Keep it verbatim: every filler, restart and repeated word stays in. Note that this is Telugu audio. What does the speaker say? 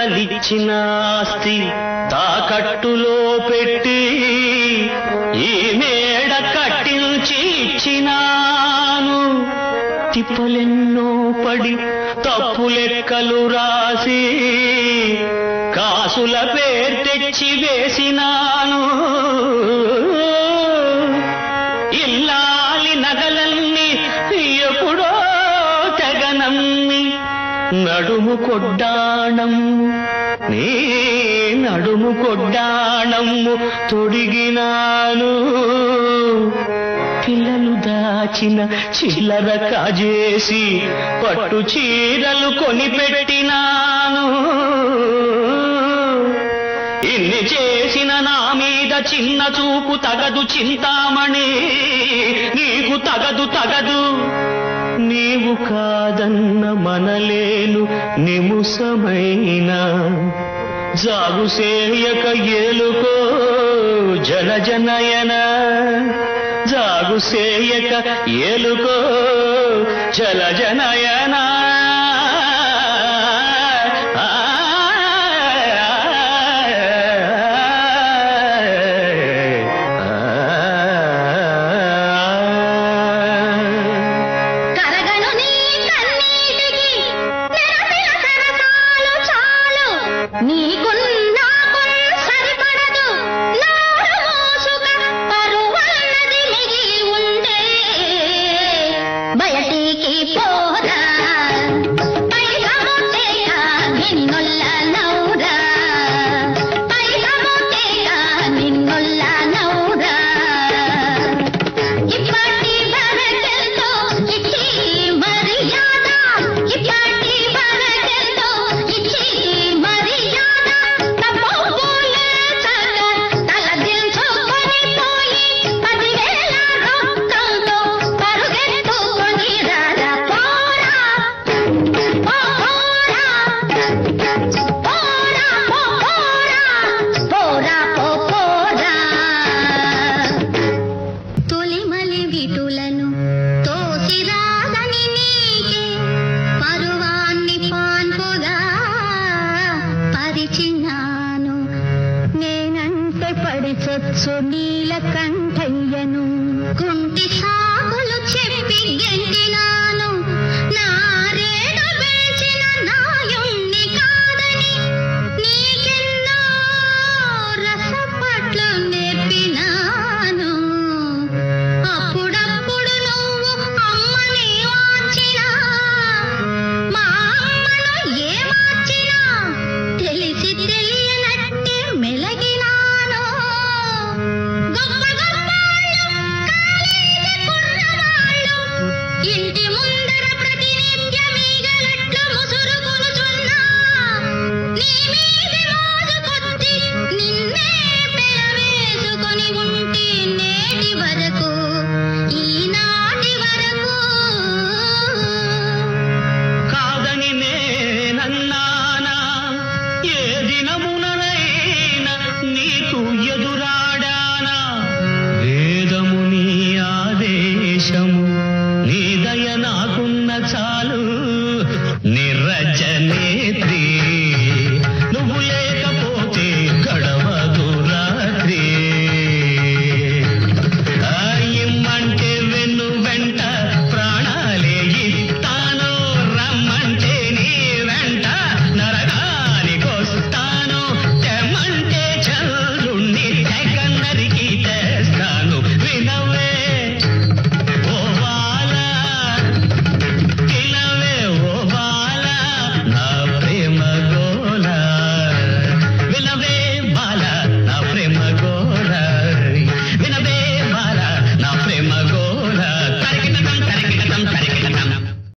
దేవతలిచ్చిన ఆస్తి తాకట్టులో పెట్టి ఈ మేడ కట్టించి ఇచ్చినాను. తిప్పలెన్నో పడి తప్పు లెక్కలు రాసి కాసుల పేరు తెచ్చి వేసినాను. ఇల్లాలి నగలన్నీ ఎప్పుడో తెగనమ్మి నడుము కొడ్డాణము నీ నడుము కొడ్డాణము తొడిగినాను. పిల్లలు దాచిన చిల్లర కాజేసి పట్టు చీరలు కొనిపెట్టినాను. ఇన్ని చేసిన నా మీద చిన్న చూపు తగదు చింతామణి, నీకు తగదు తగదు. నీవు కాదన్న మనలేను నిముసమైన జాగు సేయక ఏలుకో జలజనయన, జాగు సేయక ఏలుకో జలజనయన. నేనంటే పడిచొచ్చు నీలకంఠయ్యను కుంటి